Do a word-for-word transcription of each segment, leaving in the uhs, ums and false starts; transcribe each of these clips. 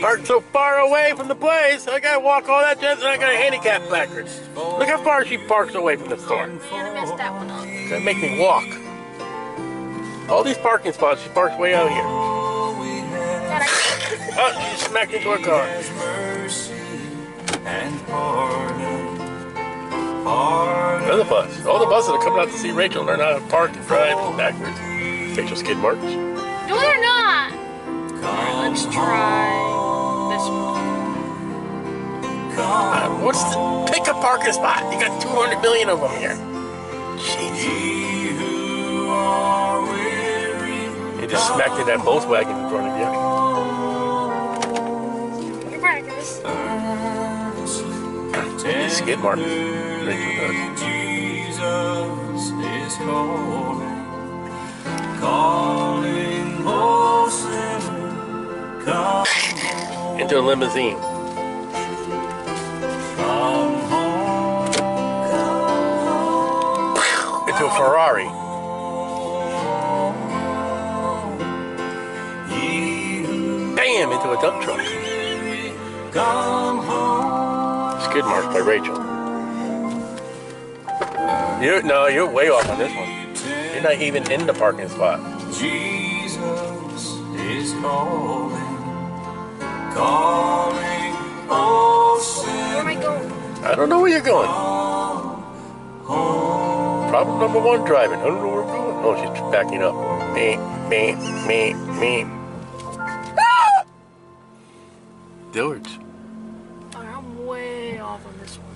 parked so far away from the place. I gotta walk all that distance and I got a handicap placard. Look how far she parks away from the store. Yeah, I messed that one up. That make me walk. All these parking spots, she parks way out here. Oh, she smacked into her car. Another bus. All the buses are coming out to see Rachel learn how to park and drive backwards. Rachel skid marks. No, they're not. Alright, let's try this one. Uh, what's the pick a parking spot? You got two hundred million of them here. Jeez. You just smacked in that Volkswagen in front of you. Good practice. These skid marks. Rachel does. Jesus is calling, calling, oh sinner, come home. Into a limousine. Come home, Into a Ferrari. Bam! Into a dump truck. come home. Skid marks by Rachel. You no, you're way off on this one. You're not even in the parking spot. Jesus is calling, calling, oh Where am I sinner, going? I don't know where you're going. home. Problem number one, driving. I don't know where we're going. Oh, she's backing up. Me, me, me, me. Ah! Dillard's. Alright, I'm way off on this one.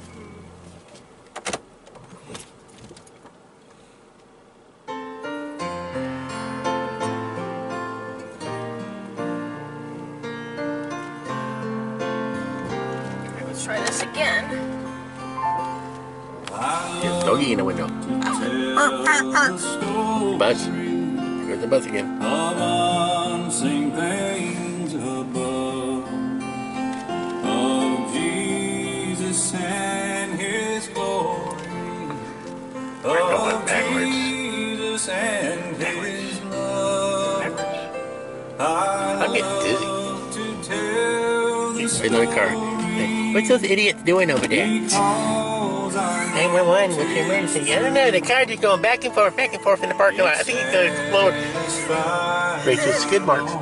Alright, let's try this again. There's doggy in the window. Bus. Here goes the bus again. Of unseen things above, of Jesus and His glory, going of backwards. Jesus and His love. I'm getting dizzy. love to tell the Hey, another car. Hey, what's those idiots doing over there? nine one one, what's your emergency? I don't know, the car just going back and forth, back and forth in the parking lot. I think it's going to explode. Rachel's skid marks.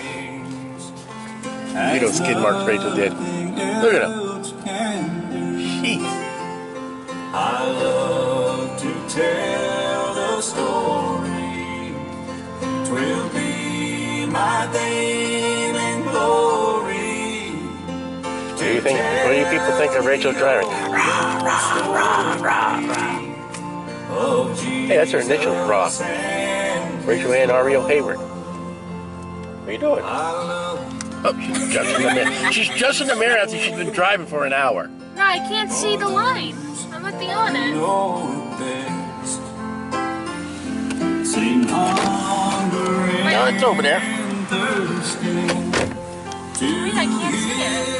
You know skid marks Rachel did. Look at him. Jeez. I love to tell the story. 'Twill be my fame and glory. What do you think? What do you people think of Rachel driving? Rah, rah, rah, rah, rah. Hey, that's her initials, Raw. Rachel Ann Ariel Hayward. What are you doing? Oh, she's just in the mirror. She's just in the mirror after she's been driving for an hour. No, I can't see the line. I'm at the on it. No, it's over there. Wait, I can't see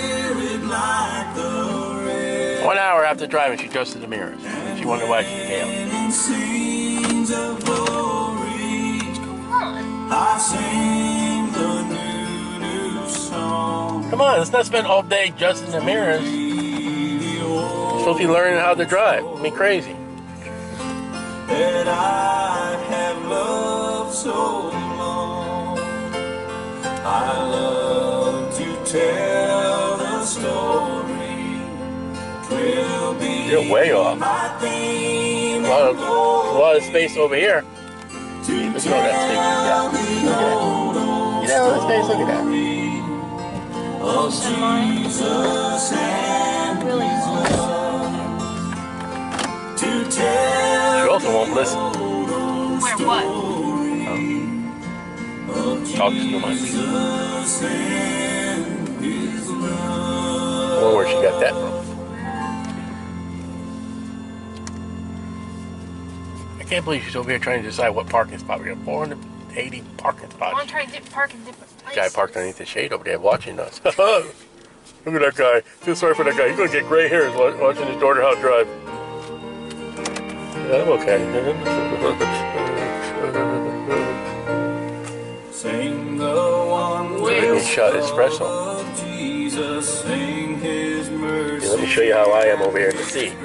it. One hour after driving, she adjusted the mirrors. She wondered why she failed. What's going on? Come on, let's not spend all day adjusting the mirrors. You're supposed to be learning how to drive. I mean, crazy. That I have loved so long. I love to tell the story. 'Twill be You're way off. my theme A lot of, a lot of space over here. to Look at all that space you got. Look at that. You know all that space? Look at that. of Jesus and Really His close. love. To tell She also won't listen. Where what? Talks too much. Jesus and His love. I wonder where she got that from. I can't believe she's over here trying to decide what parking spot. We got four hundred eighty parking I want spots. to try to park in different places. Guy parked underneath the shade over there watching us. Look at that guy. Feel sorry for that guy. He's going to get gray hairs wa- watching his daughter how to drive. Yeah, I'm okay. Sing the one Big shot espresso. of Jesus, sing his mercy. Here, let me show you how I am over here in the sea.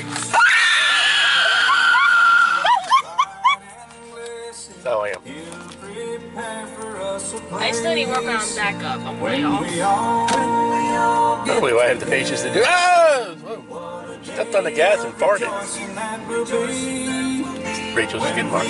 That's how I am. I still need work on back up. I'm way off. I don't believe I have the patience to do. Ah! Whoa. Stepped on the gas and farted. Rachel's skid mark.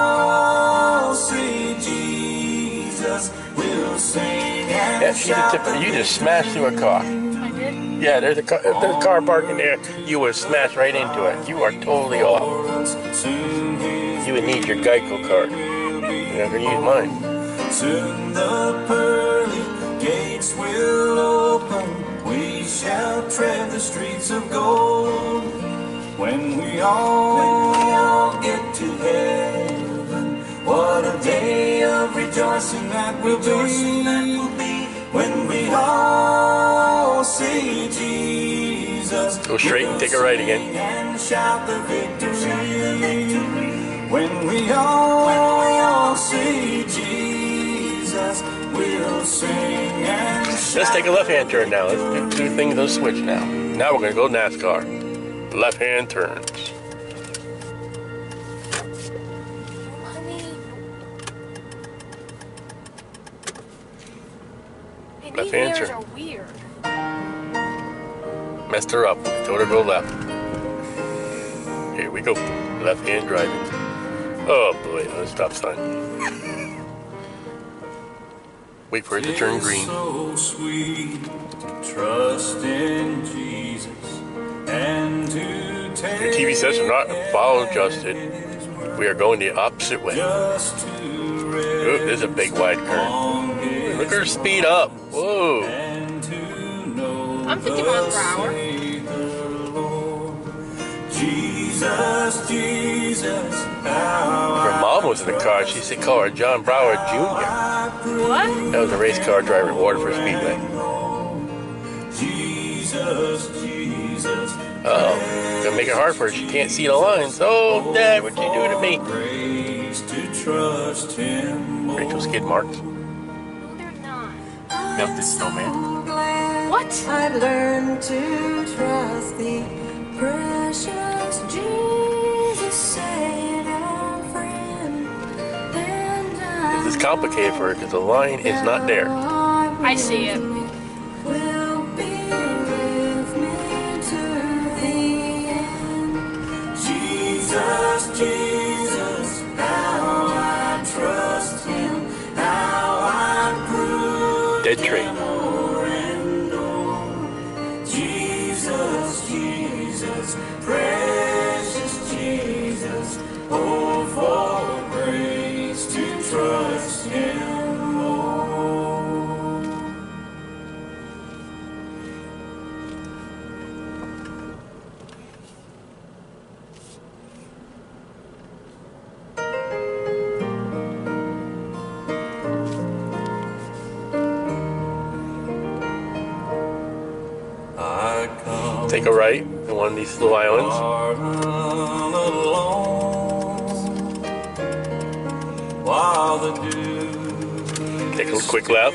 Yeah, she's a tipper. You just smashed through a car. I did? Yeah, there's a car, there's a car parking there. You would smash right into it. You are totally off. You would need your Geico card. You're not going to use mine. Soon the pearly gates will open. We shall tread the streets of gold. When we all, when we all get to heaven, what a day of rejoicing that will be. When we all see Jesus. Go straight and take a right again. And shout the victory. When we all see Jesus, we'll sing and shout. Let's take a left-hand turn now. Let's do two things on the switch now. Now we're going to go NASCAR. Left-hand turns. Left hand turn. Are weird. Messed her up. I told her to go left. Here we go. Left-hand driving. Oh boy, no stop sign. Wait for it to turn green. So sweet to trust in Jesus and to take Your T V sets are not follow adjusted. We are going the opposite way. just to Ooh, there's a big wide curve. Look at her speed up. Whoa. and to know I'm fifty miles per hour. Jesus, Jesus, Her mom was in the car. She said call her John Brower Junior What? That was a race car driver in Waterford Speedway. Jesus, Jesus. Uh-oh. Gonna make it hard for her. She can't see the lines. Oh, Dad, what'd you do to me? Grace to trust him. Rachel skid marks. No, they're not. Melted snowman. What? I've learned to trust the precious Jesus, Savior, friend, and I This is complicated for her because the line is not there. I see it. will be with me to the end. Jesus, Jesus, how I trust him, how I prove Dead tree. more and more. Jesus, Jesus, precious Jesus, oh, for grace to trust him more. I come Take a right in one of these little islands. alone while the dew Take a quick left.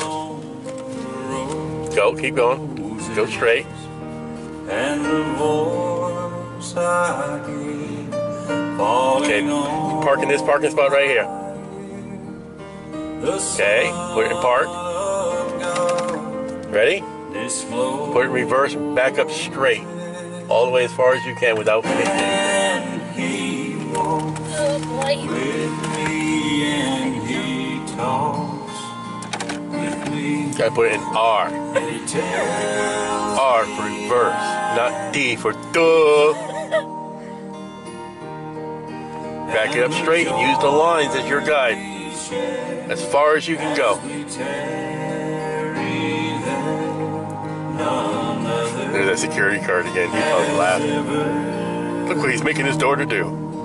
Go, keep going. Go straight. and the voice I hear falling Okay, on park in this parking spot right here. the Okay, put it in park. Son of God. Ready? This flow Put it in reverse and back up straight. All the way as far as you can without hitting. and he walks Oh boy. with me and he talks with me Gotta put it in R. and he tells R for reverse, not D for duh. Back it up straight and use the lines as your guide. As far as you can go. There's that security card again. He's probably laughing. Look what he's making his daughter do.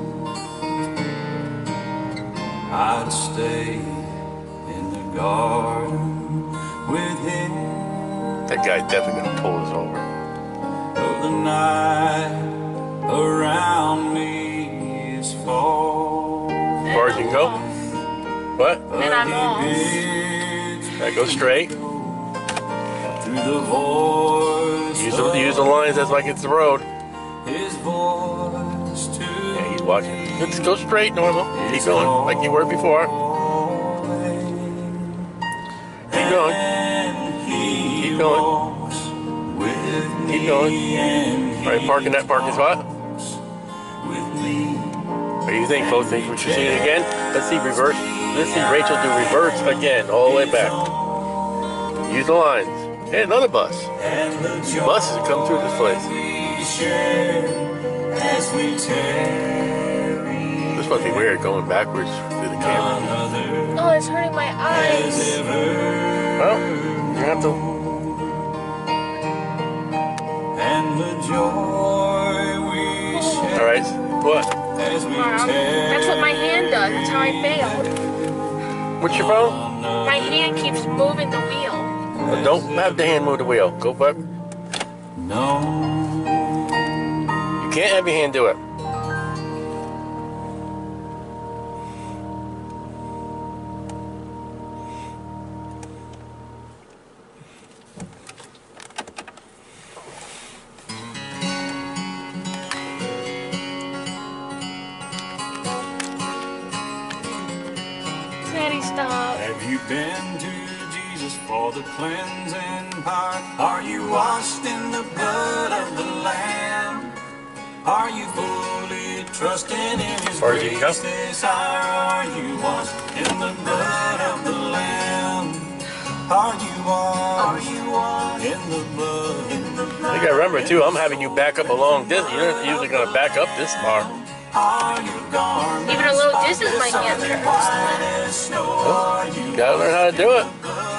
I'd stay in the garden with him That guy's definitely gonna pull us over. though the night around me is fall. As far as you can go. What? Then I'm off. Bids Gotta go straight. to the voice. Use the, use the lines as like it's the road. His voice to Yeah, he's watching. Just go straight, normal. Keep going, like you were before. Keep going. Keep going. Keep going. All right, park in that parking spot. What do you think, folks? Think we should see it again? Let's see reverse. Let's see Rachel do reverse again, all the way back. Use the lines. Hey, another bus. Buses come through this place. This must be weird going backwards through the camera. Oh, it's hurting my eyes. Well, you have to. And the joy we share. All right. What? As we Mom, that's what my hand does. That's how I failed. What's your phone? My hand keeps moving the wheel. Well, don't have the hand move the wheel. Go back. No. You can't have your hand do it. Daddy, stop. Have you been to Jesus for the cleansing power? Are you washed in the blood of the Lamb? Are you fully trusting in His Or you grace go. this hour? Are you washed in the blood of the Lamb? Are you washed, Are you washed in the blood? In the blood? You gotta remember too, I'm having you back up a long distance. You're not usually gonna back up this far. Even a little distance, my hand hurts. Well, you gotta learn how to do it.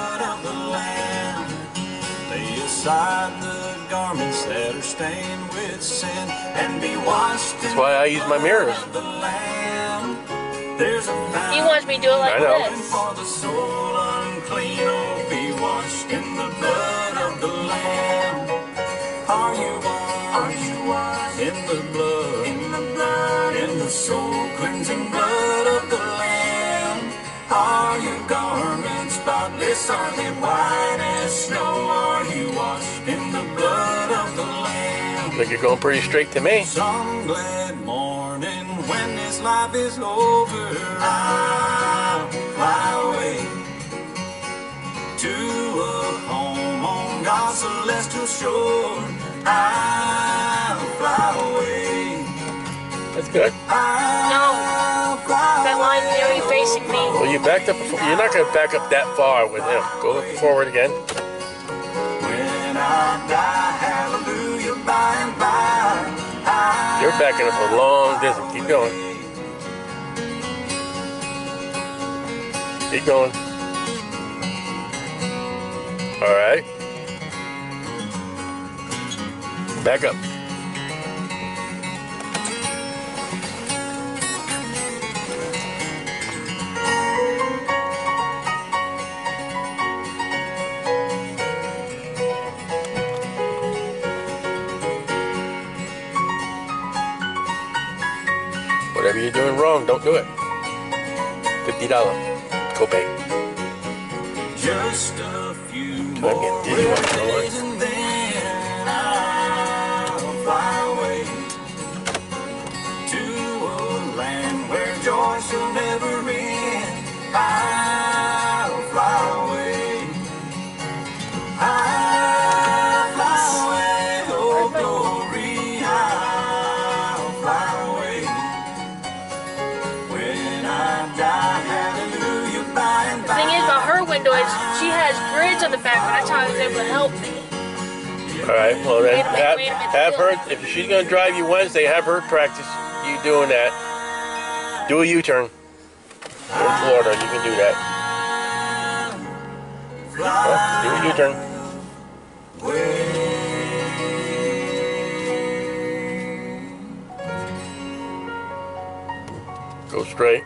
Lay aside the garments that are stained with sin and be washed. That's why I use my mirrors. There's a He wants me to do it like I know. this. for the soul unclean, oh, be washed in the blood of the Lamb. Are you washed? Are you washed in the blood? In the blood, in the soul cleansing blood of the Lamb. Are your garments spotless? Are they white as snow? Are you washed in the blood of the Lamb? Think you're going pretty straight to me. Some glad morning when this life is over, I'll fly away to a home on God's celestial shore. I'll fly away. That's good. I'll fly That line away. nearly facing me. Well, you backed up. Before. You're not gonna back up that far with him. Go forward again. When I die, hallelujah, by and by. I You're backing up a long distance. Keep going. Keep going. All right. Back up. Whatever you're doing wrong, don't do it. fifty dollars. Go pay. Just a few So I'm getting dizzy watching the days line. and then I'll fly away to a land where joy shall never end. I'll fly away. I'll fly away, oh glory. I'll fly away. When I die, hallelujah, by and The by. thing is about her window is she has grids on the back, but that's how I was able to help me. All right. Well, then Wait a minute, have, wait a minute. have her. If she's gonna drive you Wednesday, have her practice you doing that. Do a U-turn. You're in Florida. You can do that. Well, do a U-turn. Go straight.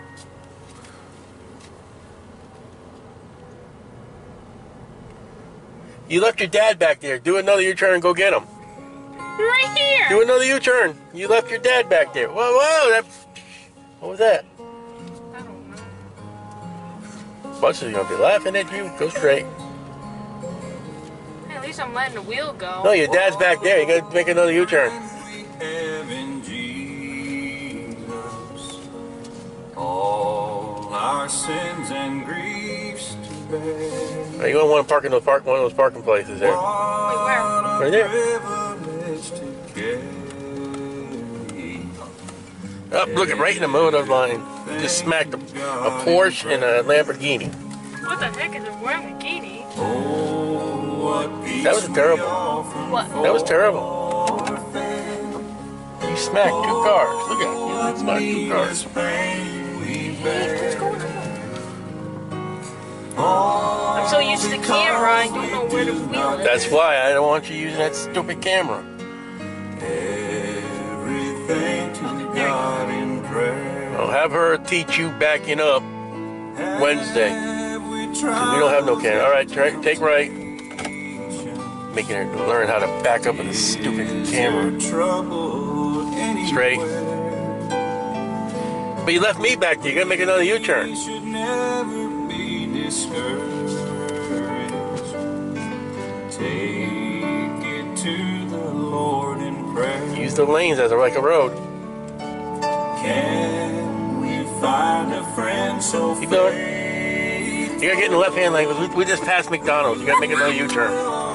You left your dad back there. Do another U-turn and go get him. Right here. Do another U-turn. You left your dad back there. Whoa, whoa, that, what was that? I don't know. Bus is gonna be laughing at you. Go straight. Hey, at least I'm letting the wheel go. No, your dad's back there. You gotta make another U-turn. Heaven, Jesus, all our sins and griefs to bear. You don't want to park in the park one of those parking places there. Wait, where? Right there. Privilege to carry. Oh, look, right in the middle of the line. Just smacked a, a Porsche and a Lamborghini. What the heck is a Lamborghini? Oh, what That was terrible. What? That was terrible. You smacked two cars. Look at it. You smacked two cars. What's going on? I'm so used to the camera, I don't know where the wheel is. That's why I don't want you using that stupid camera. Everything to God in prayer. I'll have her teach you backing up Wednesday. We We don't have no camera. All right, try, take right. Making her learn how to back up with a stupid camera. Straight. But you left me back there. You gotta make another U-turn. should never be discouraged. Take it to the Lord in prayer. Use the lanes as like a road. Can we find a friend so Keep going. faithful? You gotta get in the left-hand lane. We, we just passed McDonald's. You gotta make another U-turn.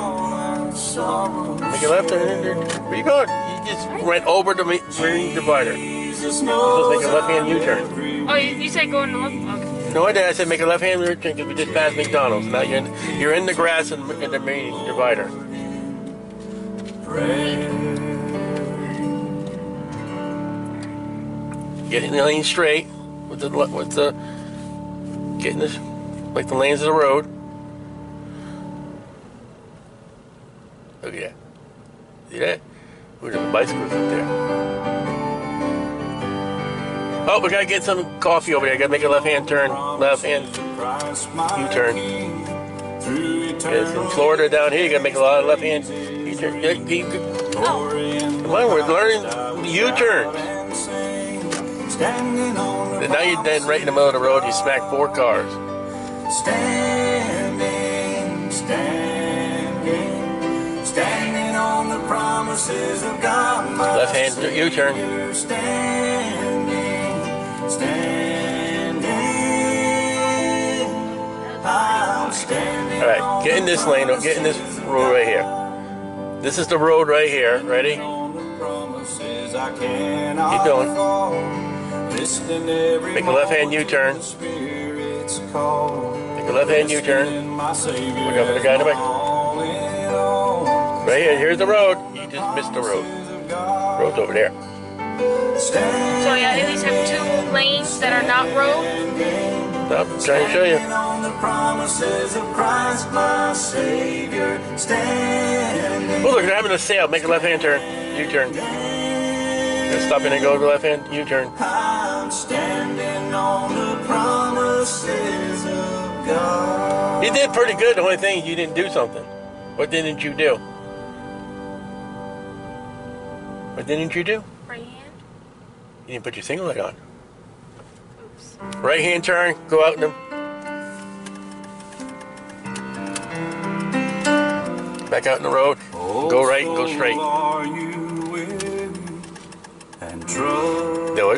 Make a left turn. Where you going? You just went over the me- green divider. You're supposed to make a left-hand U-turn. Oh, you, you said go in the left? Okay. No, I did. I said make a left-hand U-turn because we just passed McDonald's. Now you're in, you're in the grass in, in the main divider. Get in the lane straight with the with the getting this like the lanes of the road. Look at that. See that? Ooh, there's a bicycle up there. Oh, we gotta get some coffee over there. Gotta make a left-hand turn, left-hand U-turn. Yes, in Florida down here, you gotta make a lot of left-hand U-turn. You, you, you, come on, we're learning U-turns. And now you're then right in the middle of the road. You smack four cars. Standing, standing, standing on the promises of God. Left-hand U-turn. Standing, standing, I'm standing. All right, get in this lane. Get in this road right here. This is the road right here. Ready? Keep going. Make a left-hand U-turn. Make a left-hand U-turn. Look up for the guy in the back. Right here. Here's the road. You just missed the road. Road's over there. So yeah, at least have two lanes that are not road? Stop. I'm trying to show you. Oh, look, they're having a sale. Make a left-hand turn. U-turn. Stop in and go to the left-hand U-turn. I'm standing on the promises of God. You did pretty good. The only thing is you didn't do something. What didn't you do? What didn't you do? Right hand? You didn't put your single light on. Oops. Right-hand turn. Go out in the... Back out in the road. Go right and go straight. Are you weary and troubled? Do it.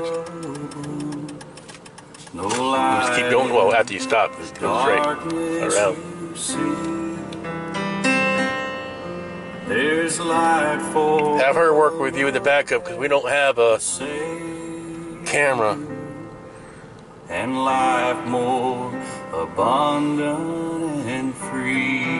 No light. Just keep going. Well, after you stop, just go straight around. There's light for Have her work with you in the backup because we don't have a camera. and life more abundant and free.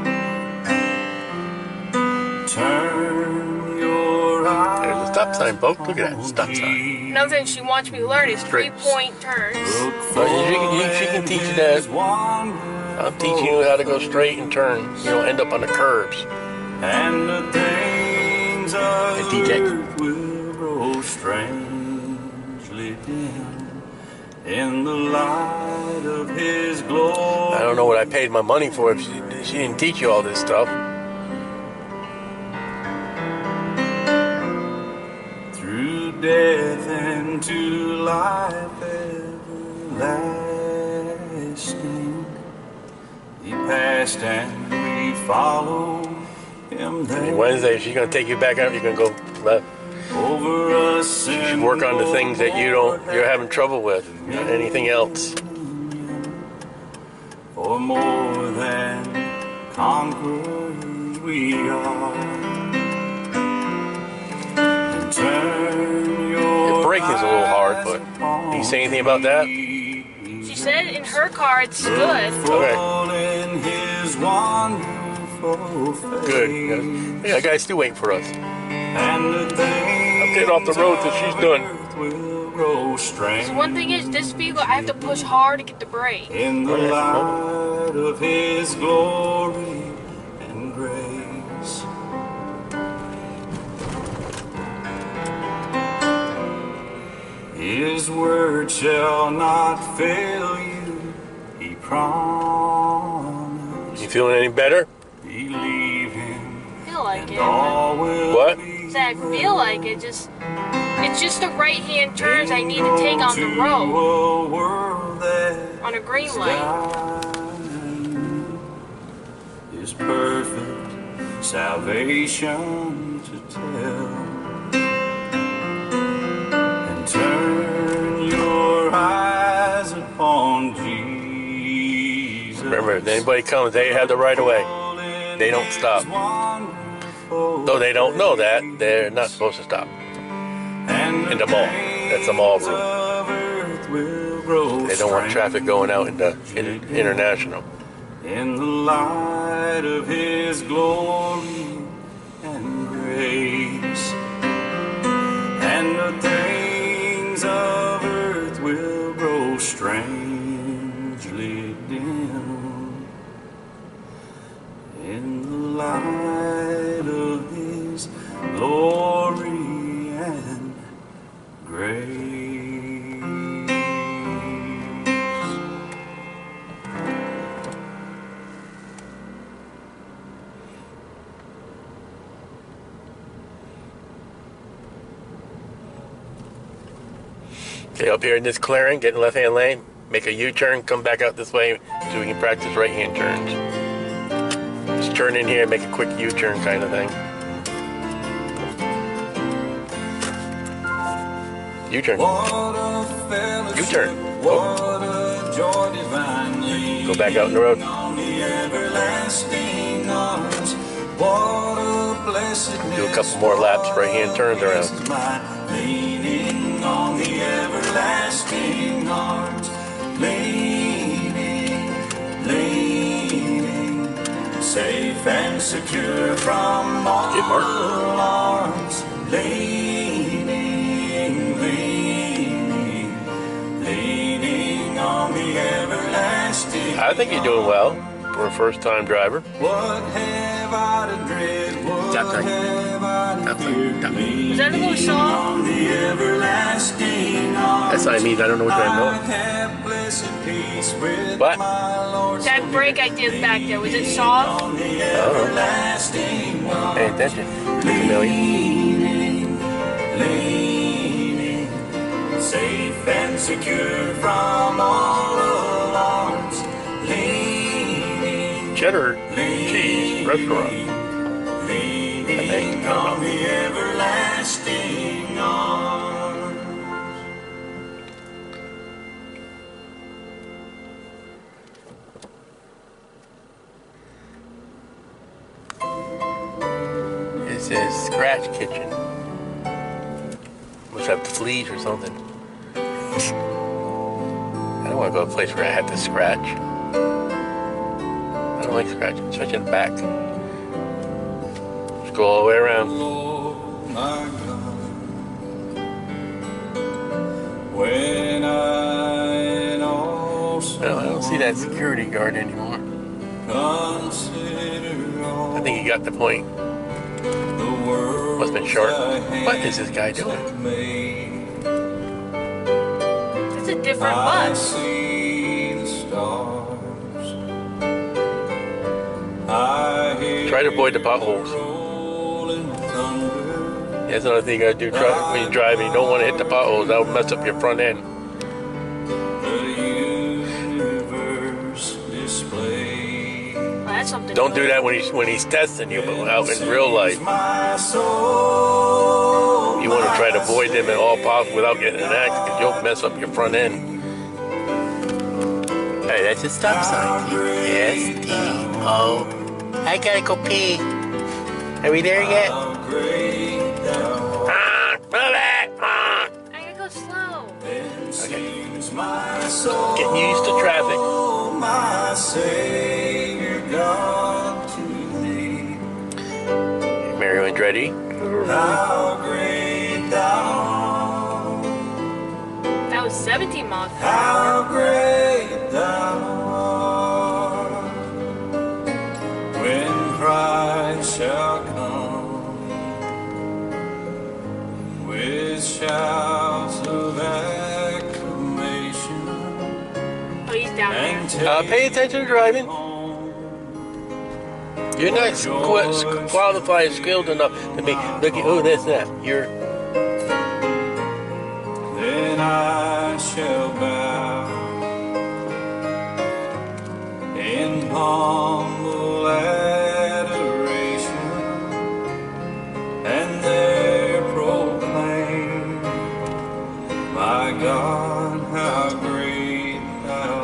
Turn your eyes. There's a stop sign, folks. Look at that stop sign. Another thing she wants me to learn is three-point turns. No, she, can, she can teach you that. I'm teaching you how to go straight and turn. You don't end up on the curbs. And the things of Hey, D J. earth will grow strangely dim in the light of His glory. I don't know what I paid my money for if she, she didn't teach you all this stuff. Through death and to life everlasting, He passed and we follow him And there. Wednesday, she's gonna take you back out. You're gonna go left. Over us and Work on the things that you don't, you're having trouble with. Not anything else. For more than conquerors we are. And turn your The braking is a little hard, but eyes do you say anything about that? She said in her car it's good. Okay. in his wonderful face. Good. Yeah, that guy's still waiting for us. And the things I'm getting off the road till she's done. of earth will grow strange. So one thing is, this vehicle I have to push hard to get the brake. In the light of his glory and grace. His word shall not fail you, he promised. You feeling any better? Believe him, I feel like it. all will What? be So I feel like it just, it's just the right hand turns I need to take on the road a world that on a green light. His perfect salvation to tell. And turn your eyes upon Jesus. Remember, if anybody comes, they have the right of way. They don't stop. Though they don't know that, they're not supposed to stop. In the mall. That's the mall room. They don't want traffic going out into in, international. In the light of his glory and grace, and the things of earth will grow strangely dim. In the light of his glory and grace. Okay, up here in this clearing, get in left-hand lane, make a U-turn, come back out this way so we can practice right-hand turns. Just turn in here and make a quick U-turn kind of thing. U-turn. U-turn. Oh. Go back out in the road. Do a couple more laps, right-hand turns around. On the everlasting arms, leaning, leaning, safe and secure from all alarms, leaning, leaning, leaning on the everlasting. I think you're doing well for a first-time driver. What have I to dread? What Tap, tap. have I to Tap, fear? tap. Is that a little song? On the everlasting arms. That's what I mean. I don't know what I know. Have blessed peace with What? my Lord. That break I did back there, was it soft? On the Oh. everlasting arms. Pay attention. Familiar. Leaning, leaning, safe and secure from all alarms. Leaning, Cheddar Cheese Restaurant. leaning on the everlasting arms. This is Scratch Kitchen. Must have fleas or something. I don't want to go to a place where I have to scratch. I don't like scratching, especially in the back. Just go all the way around. Lord, my God, when I in awesome No, I don't see that security guard anymore. consider all I think he got the point. the world Must have been short. What is this guy doing? It's a different I bus. see the stars. I hear Try to avoid the potholes. rolling thunder. That's another thing you gotta do try, when you drive and you don't want to hit the potholes. That'll mess up your front end. The universe display. Well, that's something. Don't do that when he's when he's testing you, but out in real life, My soul, you want to try to avoid them at all possible without getting in an accident, because you'll mess up your front end. Hey, that's a stop sign. Yes, Steve. Oh, I gotta go pee. Are we there yet? how great thou art. Ah, move it! Ah. I gotta go slow. Then sings my soul, Getting used to traffic. my Savior God, to thee. Mario Andretti. How great thou art. That was seventeen miles per hour. How great thou art. When Christ shall come with shouts of acclamation Oh, he's down there. and Uh, pay attention to driving. home, You're not qu- qualified, skilled enough to be. Look at, oh, that's that. You're. then I shall bow in humble adoration and there proclaim, my God, how great thou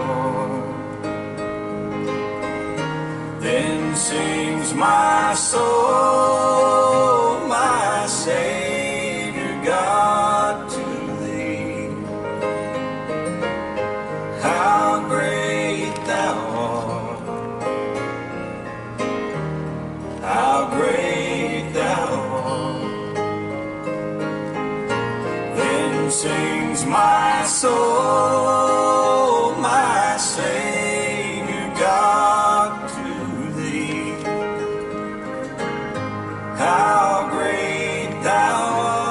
art. Then sings my soul, my Savior God, to thee. How great thou art. How great thou art. Then sings my soul, my Savior God, to thee. How great thou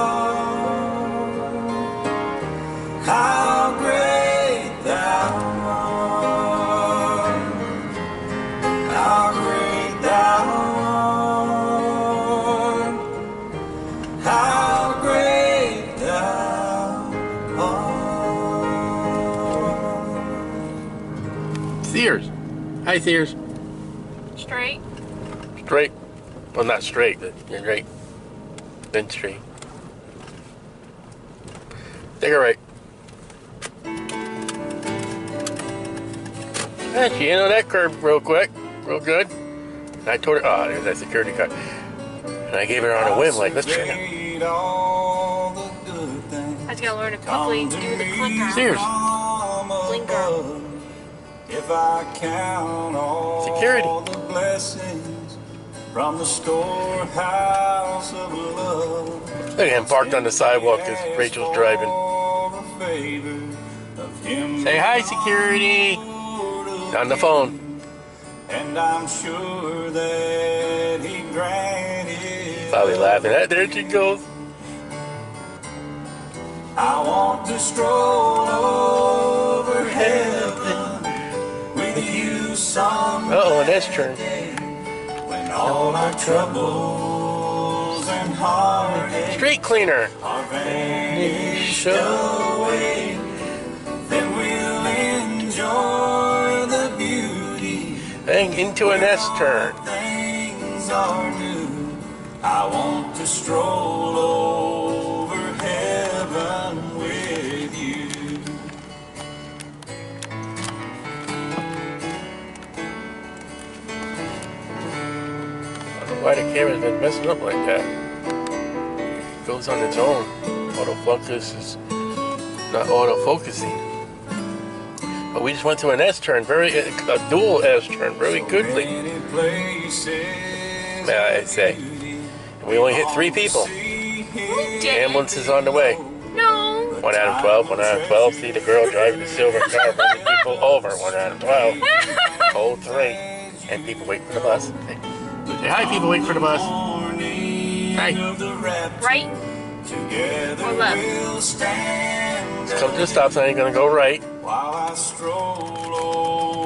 art. How great thou art. How great thou art. How great thou art. Sears. Hi, Sears. Straight. Straight. Well, not straight, but you're right. Then straight. Take it right. Actually, you know that curve real quick, real good. And I told her, oh, there's that security car. And I gave her on a whim, like, let's try it. Trade all the good things. I just gotta learn to quickly do the clicker. Sears. Blinker. If I count all Security. the blessings from the storehouse of love. Look at him parked on the sidewalk as Rachel's driving. Say hi, security. On the phone. And I'm sure that he granted. Probably laughing. Ah, there she goes. I want to stroll over heaven with you someday. Uh-oh, an S-turn. When all our troubles and heartaches Street cleaner. are vanished away, then we'll enjoy the beauty. Bang into an S-turn. Things are new. I want to stroll over heaven with you. I don't know why the camera's been messing up like that. It goes on its own. Autofocus is not autofocusing. But we just went to an S-turn, very a dual S-turn, very goodly. Many places May I say. And we only hit three people. The ambulance is on the way. No. One out of twelve, one out of twelve. See the girl driving the silver car, running people over. One out of twelve. Hold three. And people wait for the bus. Say hi, people wait for the bus. Hi. Right. Or left. Come to the stop sign, you're gonna go right. While I stroll